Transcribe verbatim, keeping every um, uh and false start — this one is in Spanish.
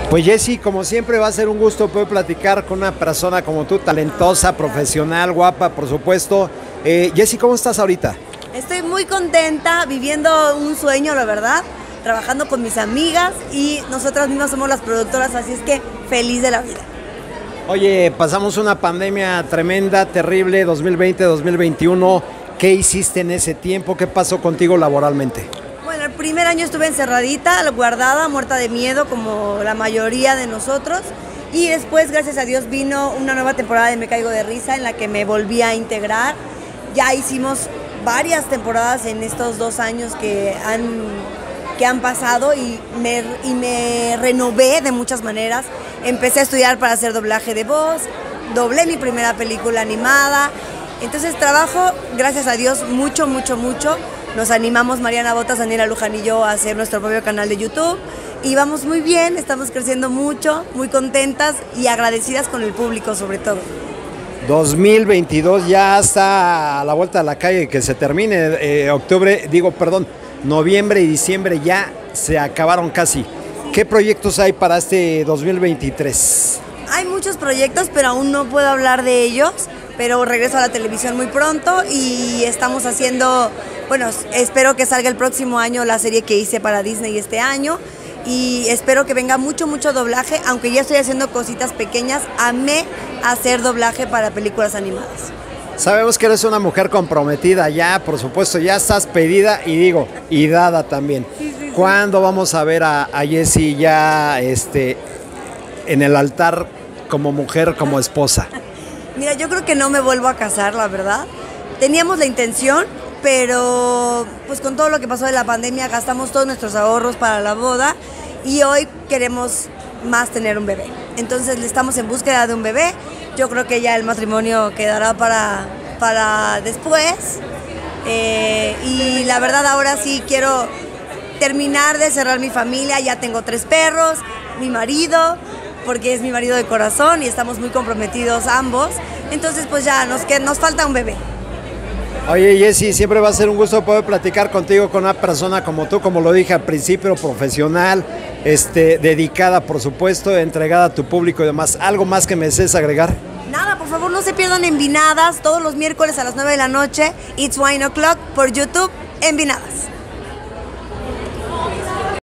Pues Jessy, como siempre va a ser un gusto poder platicar con una persona como tú, talentosa, profesional, guapa, por supuesto. Eh, Jessy, ¿cómo estás ahorita? Estoy muy contenta, viviendo un sueño, la verdad, trabajando con mis amigas y nosotras mismas somos las productoras, así es que feliz de la vida. Oye, pasamos una pandemia tremenda, terrible, dos mil veinte, dos mil veintiuno. ¿Qué hiciste en ese tiempo? ¿Qué pasó contigo laboralmente? Bueno, el primer año estuve encerradita, guardada, muerta de miedo, como la mayoría de nosotros. Y después, gracias a Dios, vino una nueva temporada de Me Caigo de Risa, en la que me volví a integrar. Ya hicimos varias temporadas en estos dos años que han, que han pasado y me, y me renové de muchas maneras. Empecé a estudiar para hacer doblaje de voz, doblé mi primera película animada. Entonces trabajo, gracias a Dios, mucho, mucho, mucho. Nos animamos Mariana Botas, Daniela Luján y yo a hacer nuestro propio canal de YouTube. Y vamos muy bien, estamos creciendo mucho, muy contentas y agradecidas con el público sobre todo. dos mil veintidós ya está a la vuelta de la calle, que se termine. Eh, octubre, digo, perdón, noviembre y diciembre ya se acabaron casi. ¿Qué proyectos hay para este dos mil veintitrés? Hay muchos proyectos, pero aún no puedo hablar de ellos. Pero regreso a la televisión muy pronto y estamos haciendo, bueno, espero que salga el próximo año la serie que hice para Disney este año y espero que venga mucho, mucho doblaje, aunque ya estoy haciendo cositas pequeñas. Amé hacer doblaje para películas animadas. Sabemos que eres una mujer comprometida ya, por supuesto, ya estás pedida y digo, y dada también. Sí, sí, sí. ¿Cuándo vamos a ver a, a Jessy ya este, en el altar como mujer, como esposa? Mira, yo creo que no me vuelvo a casar, la verdad. Teníamos la intención, pero pues con todo lo que pasó de la pandemia gastamos todos nuestros ahorros para la boda y hoy queremos más tener un bebé. Entonces estamos en búsqueda de un bebé. Yo creo que ya el matrimonio quedará para, para después. Eh, y la verdad ahora sí quiero terminar de cerrar mi familia. Ya tengo tres perros, mi marido, porque es mi marido de corazón y estamos muy comprometidos ambos. Entonces pues ya nos, que nos falta un bebé. Oye Jessy, siempre va a ser un gusto poder platicar contigo, con una persona como tú, como lo dije al principio, profesional, este, dedicada por supuesto, entregada a tu público y demás. ¿Algo más que me desees agregar? Nada, por favor no se pierdan Envinadas todos los miércoles a las nueve de la noche, It's Wine O'Clock por YouTube, Envinadas.